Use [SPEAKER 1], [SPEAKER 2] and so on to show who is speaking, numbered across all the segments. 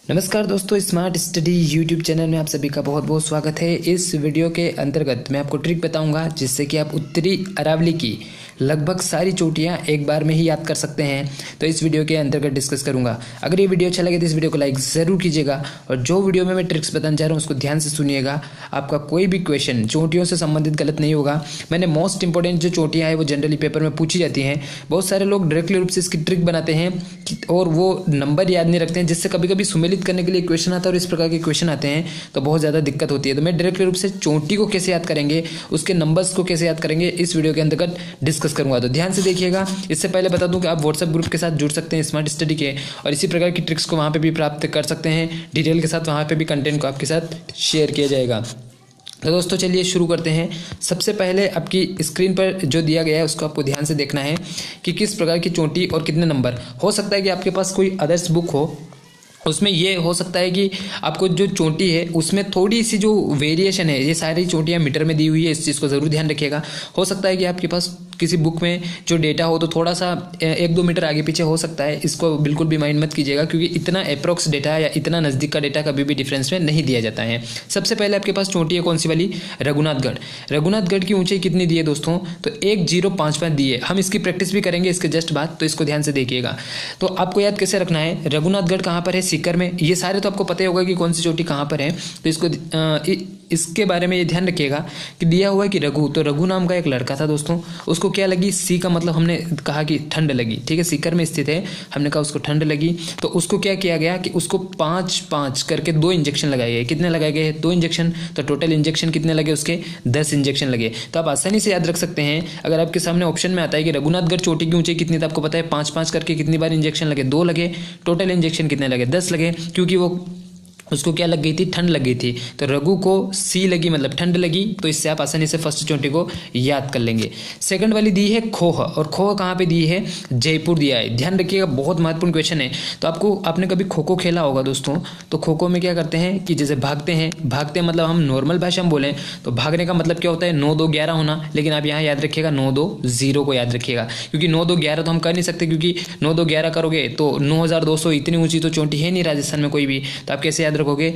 [SPEAKER 1] नमस्कार दोस्तों, smart study YouTube channel में आप सभी का बहुत बहुत स्वागत है। इस वीडियो के अंतर्गत मैं आपको ट्रिक बताऊंगा जिससे कि आप उत्तरी अरावली की लगभग सारी चोटियां एक बार में ही याद कर सकते हैं। तो इस वीडियो के अंतर्गत डिस्कस करूंगा। अगर ये वीडियो अच्छा लगे तो इस वीडियो को लाइक ज़रूर कीजिएगा और जो वीडियो में मैं ट्रिक्स बताना चाह रहा हूँ उसको ध्यान से सुनिएगा। आपका कोई भी क्वेश्चन चोटियों से संबंधित गलत नहीं होगा। मैंने मोस्ट इंपॉर्टेंट जो चोटियाँ हैं वो जनरली पेपर में पूछी जाती हैं। बहुत सारे लोग डायरेक्टली रूप से इसकी ट्रिक बनाते हैं और वो नंबर याद नहीं रखते हैं, जिससे कभी कभी सुमेलित करने के लिए क्वेश्चन आता है और इस प्रकार के क्वेश्चन आते हैं तो बहुत ज़्यादा दिक्कत होती है। तो मैं डायरेक्टली रूप से चोटी को कैसे याद करेंगे, उसके नंबर्स को कैसे याद करेंगे, इस वीडियो के अंतर्गत डिस्कस करूंगा। तो ध्यान से देखिएगा। इससे पहले बता दूं कि आप व्हाट्सएप ग्रुप के साथ जुड़ सकते हैं स्मार्ट स्टडी के, और इसी प्रकार की ट्रिक्स को वहाँ पे भी प्राप्त कर सकते हैं डिटेल के साथ। वहाँ पे भी कंटेंट को आपके साथ शेयर किया जाएगा। तो दोस्तों चलिए शुरू करते हैं। सबसे पहले आपकी स्क्रीन पर जो दिया गया है उसको आपको ध्यान से देखना है कि किस प्रकार की चोटी और कितने नंबर। हो सकता है कि आपके पास कोई अदर्स बुक हो, उसमें ये हो सकता है कि आपको जो चोटी है उसमें थोड़ी सी जो वेरिएशन है, ये सारी चोटियाँ मीटर में दी हुई है, इस चीज़ को ज़रूर ध्यान रखिएगा। हो सकता है कि आपके पास किसी बुक में जो डेटा हो तो थोड़ा सा 1-2 मीटर आगे पीछे हो सकता है। इसको बिल्कुल भी माइंड मत कीजिएगा, क्योंकि इतना अप्रोक्स डेटा या इतना नज़दीक का डेटा कभी भी डिफरेंस में नहीं दिया जाता है। सबसे पहले आपके पास चोटी है कौन सी वाली, रघुनाथगढ़। रघुनाथगढ़ की ऊंचाई कितनी दी है दोस्तों, तो 1055 दी है। हम इसकी प्रैक्टिस भी करेंगे इसके जस्ट बाद, तो इसको ध्यान से देखिएगा। तो आपको याद कैसे रखना है, रघुनाथगढ़ कहाँ पर है, सीकर में। ये सारे तो आपको पता ही होगा कि कौन सी चोटी कहाँ पर है। तो इसके बारे में ये ध्यान रखिएगा कि दिया हुआ है कि रघु, तो रघु नाम का एक लड़का था दोस्तों। उसको क्या लगी, सी का मतलब हमने कहा कि ठंड लगी, ठीक है, सीकर में स्थित है, हमने कहा उसको ठंड लगी। तो उसको क्या किया गया कि उसको 5-5 करके 2 इंजेक्शन लगाए गए। कितने लगाए गए, 2 इंजेक्शन। तो टोटल इंजेक्शन कितने लगे उसके, 10 इंजेक्शन लगे। तो आप आसानी से याद रख सकते हैं। अगर आपके सामने ऑप्शन में आता है कि रघुनाथगढ़ चोटी की ऊंचाई कितनी, तो आपको पता है 5-5 करके कितनी बार इंजेक्शन लगे, 2 लगे। टोटल इंजेक्शन कितने लगे, 10 लगे, क्योंकि वो उसको क्या लग गई थी, ठंड लग गई थी। तो रघु को सी लगी मतलब ठंड लगी। तो इससे आप आसानी से फर्स्ट चोटी को याद कर लेंगे। सेकंड वाली दी है खोह, और खोह कहाँ पे दी है, जयपुर दिया है। ध्यान रखिएगा, बहुत महत्वपूर्ण क्वेश्चन है। तो आपने कभी खो खो खेला होगा दोस्तों। तो खो खो में क्या करते हैं कि जैसे भागते हैं मतलब हम नॉर्मल भाषा में बोलें तो भागने का मतलब क्या होता है, 9-2-11 होना। लेकिन आप यहाँ याद रखिएगा 9-2-0 को याद रखिएगा, क्योंकि 9-2-11 तो हम कर नहीं सकते, क्योंकि 9-2-11 करोगे तो 9200, इतनी ऊंची तो चोटी है नहीं राजस्थान में कोई भी। तो आप कैसे याद रखोगे,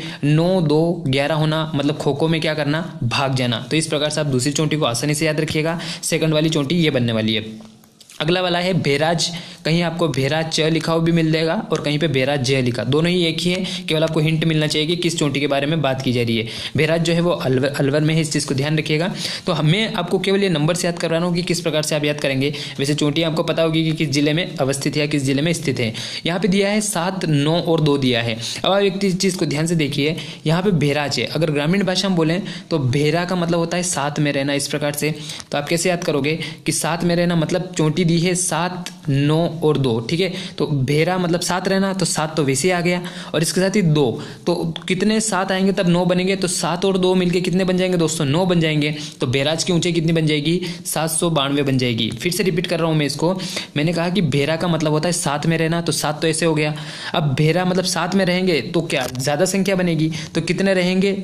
[SPEAKER 1] 9-2-11 होना मतलब खो खो में क्या करना, भाग जाना। तो इस प्रकार से आप दूसरी चोटी को आसानी से याद रखिएगा। सेकंड वाली चोटी ये बनने वाली है। अगला वाला है भेराज। कहीं आपको भेराज च लिखा हुआ भी मिल जाएगा और कहीं पे भेराज जय लिखा, दोनों ही एक ही है। केवल आपको हिंट मिलना चाहिए कि किस चोटी के बारे में बात की जा रही है। भेराज जो है वो अलवर में है, इस चीज़ को ध्यान रखिएगा। तो मैं आपको केवल ये नंबर से याद करवा रहा हूँ कि किस प्रकार से आप याद करेंगे। वैसे चोटियाँ आपको पता होगी कि किस जिले में अवस्थित है या किस जिले में स्थित है। यहाँ पे दिया है 7, 9 और 2 दिया है। अब आप एक चीज़ को ध्यान से देखिए, यहाँ पे भेराज है। अगर ग्रामीण भाषा में बोलें तो भेरा का मतलब होता है साथ में रहना, इस प्रकार से। तो आप कैसे याद करोगे कि साथ में रहना मतलब चोटी दी है 7, 9 और 2, ठीक है। तो भेरा मतलब साथ रहना, तो 7 तो वैसे आ गया, और इसके साथ ही 2। तो कितने 7 आएंगे तब 9 बनेंगे, तो 7 और 2 मिलके कितने बन जाएंगे दोस्तों, 9 बन जाएंगे। तो भेराज की ऊंचाई कितनी बन जाएगी, 792 बन जाएगी। फिर से रिपीट कर रहा हूं मैं इसको। मैंने कहा कि भेरा का मतलब होता है साथ में रहना, तो 7 तो ऐसे हो गया। अब भेरा मतलब साथ में रहेंगे तो क्या ज्यादा संख्या बनेगी, तो कितने रहेंगे,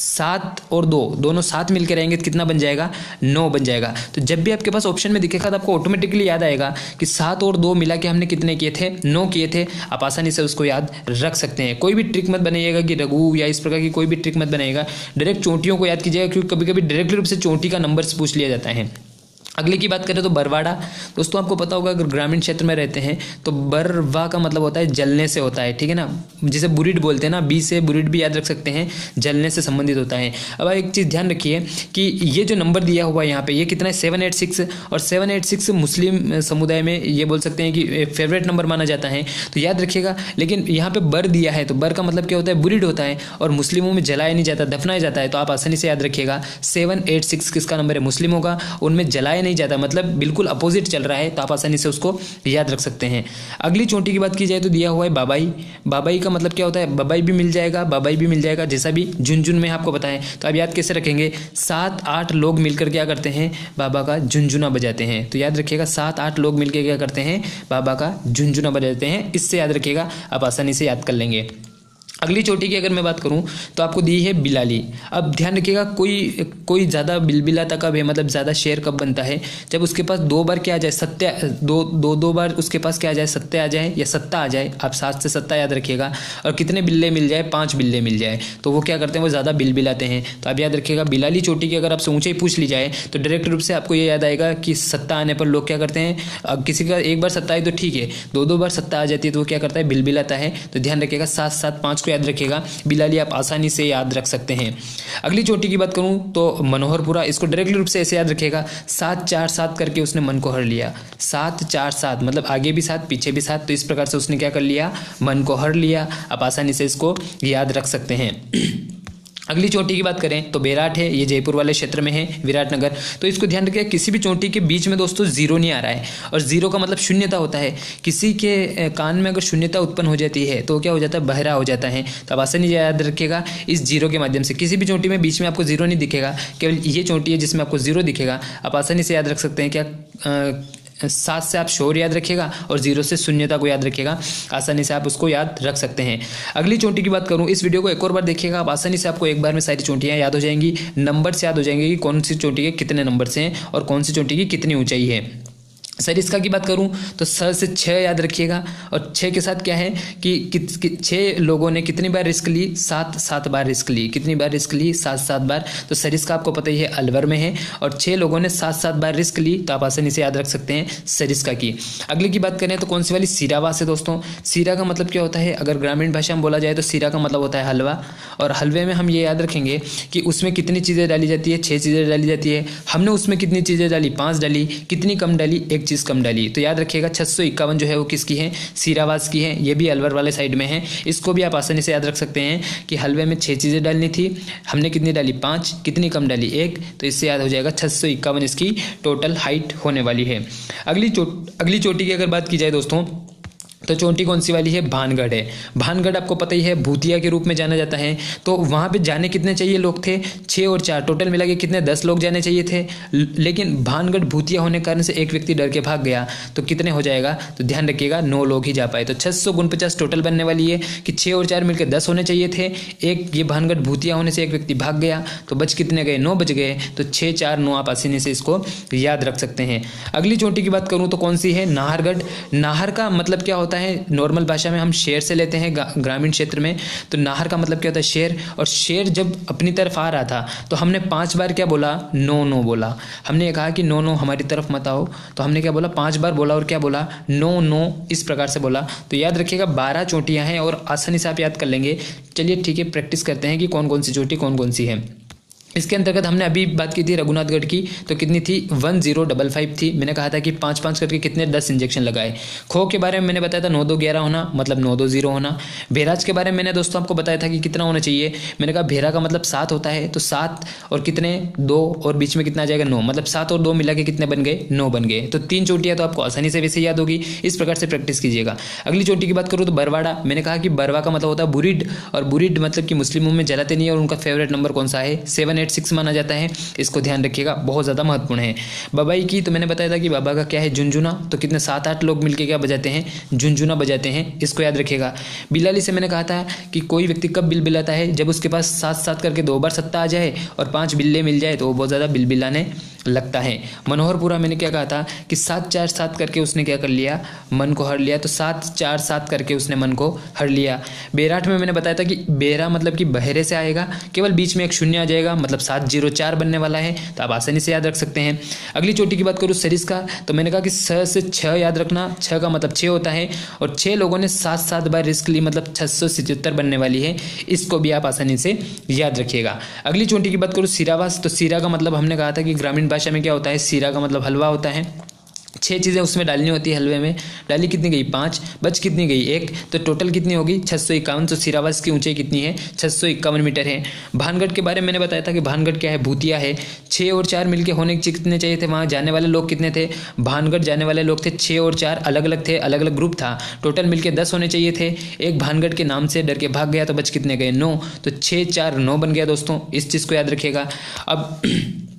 [SPEAKER 1] 7 और 2 दोनों साथ मिलकर रहेंगे तो कितना बन जाएगा, 9 बन जाएगा। तो जब भी आपके पास ऑप्शन में दिखेगा तो आपको ऑटोमेटिकली याद आएगा कि 7 और 2 मिला के हमने कितने किए थे, 9 किए थे। आप आसानी से उसको याद रख सकते हैं। कोई भी ट्रिक मत बनाइएगा कि रघु या इस प्रकार की कोई भी ट्रिक मत बनाइएगा, डायरेक्ट चोटियों को याद कीजिएगा, क्योंकि कभी कभी डायरेक्ट रूप से चोटी का नंबर से पूछ लिया जाता है। अगले की बात करें तो बरवाड़ा। दोस्तों आपको पता होगा अगर ग्रामीण क्षेत्र में रहते हैं तो बरवा का मतलब होता है जलने से होता है, ठीक है ना। जिसे बुरिड बोलते हैं ना, बी से बुरिड भी याद रख सकते हैं, जलने से संबंधित होता है। अब एक चीज़ ध्यान रखिए कि ये जो नंबर दिया हुआ है यहाँ पे, ये कितना है, 786। और 786 मुस्लिम समुदाय में ये बोल सकते हैं कि फेवरेट नंबर माना जाता है, तो याद रखिएगा। लेकिन यहाँ पे बर दिया है, तो बर का मतलब क्या होता है, बुरिड होता है, और मुस्लिमों में जलाया नहीं जाता, दफनाया जाता है। तो आप आसानी से याद रखिएगा 786 किसका नंबर है, मुस्लिमों का। उनमें जलाया नहीं जाता, मतलब बिल्कुल अपोजिट चल रहा है, तो आप आसानी से उसको याद रख सकते हैं। अगली चोटी की बात की जाए तो दिया हुआ है बाबाई। बाबाई का मतलब क्या होता है, बाबाई भी मिल जाएगा, बाबाई भी मिल जाएगा, जैसा भी झुनझुन में आपको बताएं। तो आप याद कैसे रखेंगे, 7-8 लोग मिलकर क्या करते हैं, बाबा का झुनझुना बजाते हैं। तो याद रखिएगा 7-8 लोग मिलकर क्या करते हैं, बाबा का झुनझुना बजाते हैं। इससे याद रखिएगा, आप आसानी से याद कर लेंगे। अगली चोटी की अगर मैं बात करूं तो आपको दी है बिलाली। अब ध्यान रखिएगा, कोई ज़्यादा बिलबिलाता कब है, मतलब ज़्यादा शेर कब बनता है, जब उसके पास 2 बार क्या आ जाए, सत्य, दो बार उसके पास क्या आ जाए, सत्य आ जाए या सत्ता आ जाए। आप 7 से सत्ता याद रखिएगा। और कितने बिल्ले मिल जाए, 5 बिल्ले मिल जाए, तो वो क्या करते हैं, वो ज़्यादा बिलबिलाते हैं। तो आप याद रखिएगा बिलाली चोटी की अगर आपसे ऊंचाई पूछ ली जाए तो डायरेक्ट रूप से आपको ये याद आएगा कि सत्ता आने पर लोग क्या करते हैं, अब किसी का एक बार सत्ता आई तो ठीक है, 2 बार सत्ता आ जाती है तो वो क्या करता है, बिलबिलाता है। तो ध्यान रखिएगा 7 7 5 को याद रखिएगा। बिलाली आप आसानी से याद रख सकते हैं। अगली चोटी की बात करूं तो मनोहरपुरा, इसको डायरेक्टली रूप से ऐसे याद रखिएगा, 7 4 7 करके उसने मन को हर लिया। 7 4 7 मतलब आगे भी 7 पीछे भी 7, तो इस प्रकार से उसने क्या कर लिया, मन को हर लिया। आप आसानी से इसको याद रख सकते हैं। अगली चोटी की बात करें तो बेराट है, ये जयपुर वाले क्षेत्र में है, विराटनगर। तो इसको ध्यान रखिए, किसी भी चोटी के बीच में दोस्तों जीरो नहीं आ रहा है, और जीरो का मतलब शून्यता होता है। किसी के कान में अगर शून्यता उत्पन्न हो जाती है तो क्या हो जाता है, बहरा हो जाता है। तो आप आसानी से याद रखिएगा इस जीरो के माध्यम से। किसी भी चोटी में बीच में आपको जीरो नहीं दिखेगा, केवल ये चोटी है जिसमें आपको जीरो दिखेगा। आप आसानी से याद रख सकते हैं क्या, 7 से आप शोर याद रखिएगा और 0 से शून्यता को याद रखिएगा। आसानी से आप उसको याद रख सकते हैं। अगली चोटी की बात करूं, इस वीडियो को एक और बार देखिएगा, आप आसानी से आपको एक बार में सारी चोटियां याद हो जाएंगी, नंबर से याद हो जाएंगे कि कौन सी चोटी के कितने नंबर से हैं और कौन सी चोटी की कितनी ऊंचाई है। सरिस्का की बात करूं तो स से 6 याद रखिएगा, और 6 के साथ क्या है कि 6 लोगों ने कितनी बार रिस्क ली, 7 बार रिस्क ली। कितनी बार रिस्क ली, 7 बार। तो सरिस्का आपको पता ही है अलवर में है, और 6 लोगों ने 7 बार रिस्क ली, तो आप आसानी से याद रख सकते हैं सरिस्का की। अगली की बात करें तो कौन सी वाली, सीरावास है दोस्तों। सीरा का मतलब क्या होता है, अगर ग्रामीण भाषा में बोला जाए तो सीरा का मतलब होता है हलवा, और हलवे में हम ये याद रखेंगे कि उसमें कितनी चीज़ें डाली जाती है, 6 चीज़ें डाली जाती है। हमने उसमें कितनी चीज़ें डाली, 5 डाली। कितनी कम डाली, 1 चीज़ कम डाली। तो याद रखिएगा 651 जो है वो किसकी है, सीरावास की है। ये भी अलवर वाले साइड में है। इसको भी आप आसानी से याद रख सकते हैं कि हलवे में 6 चीज़ें डालनी थी, हमने कितनी डाली, 5। कितनी कम डाली, 1। तो इससे याद हो जाएगा 651 इसकी टोटल हाइट होने वाली है। अगली चोटी की अगर बात की जाए दोस्तों तो चोटी कौन सी वाली है, भानगढ़ है। भानगढ़ आपको पता ही है भूतिया के रूप में जाना जाता है। तो वहाँ पे जाने कितने चाहिए लोग थे, 6 और 4 टोटल मिला के कितने, 10 लोग जाने चाहिए थे। लेकिन भानगढ़ भूतिया होने के कारण से एक व्यक्ति डर के भाग गया, तो कितने हो जाएगा, तो ध्यान रखिएगा 9 लोग ही जा पाए। तो 649 टोटल बनने वाली है कि 6 और 4 मिलकर 10 होने चाहिए थे। एक ये भानगढ़ भूतिया होने से एक व्यक्ति भाग गया, तो बच कितने गए, 9 बच गए। तो 6 4 9 आप आसानी से इसको याद रख सकते हैं। अगली चोटी की बात करूँ तो कौन सी है, नाहरगढ़। नाहर का मतलब क्या होता है, नॉर्मल भाषा में हम शेर से लेते हैं ग्रामीण क्षेत्र में। तो नाहर का मतलब क्या होता है, शेर। और शेर जब अपनी तरफ आ रहा था तो हमने 5 बार क्या बोला, नो नो बोला। हमने ये कहा कि नो नो हमारी तरफ मत आओ, तो हमने क्या बोला, 5 बार बोला और क्या बोला, नो नो, इस प्रकार से बोला। तो याद रखिएगा 12 चोटियां हैं और आसानी से आप याद कर लेंगे। चलिए ठीक है, प्रैक्टिस करते हैं कि कौन कौन सी चोटी कौन कौन सी है। इसके अंतर्गत हमने अभी बात की थी रघुनाथगढ़ की, तो कितनी थी, 1055 थी। मैंने कहा था कि 5 करके कितने 10 इंजेक्शन लगाए। खो के बारे में मैंने बताया था 9 2 11 होना, मतलब 9 2 0 होना। भेराज के बारे में मैंने दोस्तों आपको बताया था कि कितना होना चाहिए। मैंने कहा भेरा का मतलब 7 होता है, तो 7 और कितने 2 और बीच में कितना आ जाएगा 9, मतलब 7 और 2 मिला के कितने बन गए, 9 बन गए। तो 3 चोटियाँ तो आपको आसानी से वैसे याद होगी, इस प्रकार से प्रैक्टिस कीजिएगा। अगली चोटी की बात करूँ तो बरवाड़ा। मैंने कहा कि बरवा का मतलब होता है बुरिड, और बुरिड मतलब कि मुस्लिमों में जलाते नहीं है, और उनका फेवरेट नंबर कौन सा है, 786 माना जाता है। इसको ध्यान रखिएगा, बहुत ज़्यादा महत्वपूर्ण है। बाबाई की तो मैंने बताया था कि बाबा का क्या है, झुनझुना। तो कितने 7 8 लोग मिलकर क्या बजाते हैं, झुनझुना बजाते हैं। इसको याद रखिएगा। बिलाली से मैंने कहा था कि कोई व्यक्ति कब बिलबिलाता है, जब उसके पास 7 7 करके 2 बार सत्ता आ जाए और 5 बिल्ले मिल जाए तो वो बहुत ज़्यादा बिलबिलाने लगता है। मनोहरपुरा मैंने क्या कहा था कि 7 4 7 करके उसने क्या कर लिया, मन को हर लिया। तो 7 4 7 करके उसने मन को हर लिया। बेराट में मैंने बताया था कि बेरा मतलब कि बहरे से आएगा, केवल बीच में एक शून्य आ जाएगा, मतलब 704 बनने वाला है। तो आप आसानी से याद रख सकते हैं। अगली चोटी की बात करूँ सरिस्का, तो मैंने कहा कि 6 से 6 याद रखना। 6 का मतलब 6 होता है, और 6 लोगों ने 7 बार रिस्क ली, मतलब 677 बनने वाली है। इसको भी आप आसानी से याद रखिएगा। अगली चोटी की बात करूँ सीरावास, तो सीरा का मतलब हमने कहा था कि ग्रामीण भाषा में क्या होता है, सीरा का मतलब हलवा होता है। 6 चीज़ें उसमें डालनी होती है हलवे में। डाली कितनी गई, 5। बच कितनी गई, 1। तो टोटल कितनी होगी, 651। तो सीरावास की ऊंचाई कितनी है, 651 मीटर है। भानगढ़ के बारे में मैंने बताया था कि भानगढ़ क्या है, भूतिया है। 6 और 4 मिलके होने कितने चाहिए थे, वहाँ जाने वाले लोग कितने थे, भानगढ़ जाने वाले लोग थे 6 और 4 अलग अलग थे, अलग अलग ग्रुप था। टोटल मिलके 10 होने चाहिए थे। एक भानगढ़ के नाम से डर के भाग गया, तो बच कितने गए, 9। तो 6 4 9 बन गया दोस्तों, इस चीज़ को याद रखिएगा। अब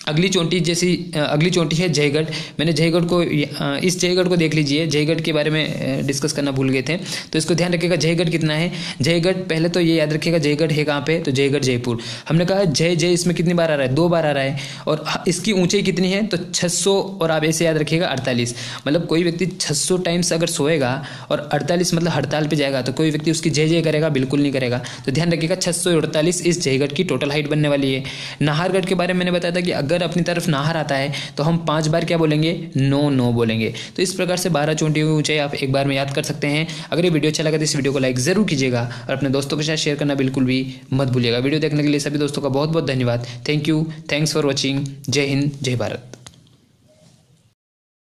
[SPEAKER 1] अगली चोटी है जयगढ़। मैंने जयगढ़ को इस जयगढ़ को देख लीजिए, जयगढ़ के बारे में डिस्कस करना भूल गए थे, तो इसको ध्यान रखिएगा। जयगढ़ कितना है, जयगढ़ पहले तो ये याद रखिएगा, जयगढ़ है कहाँ पे, तो जयगढ़ जयपुर। हमने कहा जय जय इसमें कितनी बार आ रहा है, 2 बार आ रहा है, और इसकी ऊंचाई कितनी है, तो 600, और आप ऐसे याद रखिएगा 48। मतलब कोई व्यक्ति 600 टाइम्स अगर सोएगा और 48 मतलब हड़ताल पे जाएगा, तो कोई व्यक्ति उसकी जय जय करेगा, बिल्कुल नहीं करेगा। तो ध्यान रखिएगा 648 इस जयगढ़ की टोटल हाइट बनने वाली है। नाहरगढ़ के बारे में मैंने बताया था कि अगर अपनी तरफ नाहर आता है तो हम 5 बार क्या बोलेंगे, नो नो बोलेंगे। तो इस प्रकार से 12 चोटियों की ऊंचाई आप एक बार में याद कर सकते हैं। अगर ये वीडियो अच्छा लगा तो इस वीडियो को लाइक जरूर कीजिएगा और अपने दोस्तों के साथ शेयर करना बिल्कुल भी मत भूलिएगा। वीडियो देखने के लिए सभी दोस्तों का बहुत बहुत धन्यवाद। Thank you, thanks for watching. जय हिंद, जय भारत।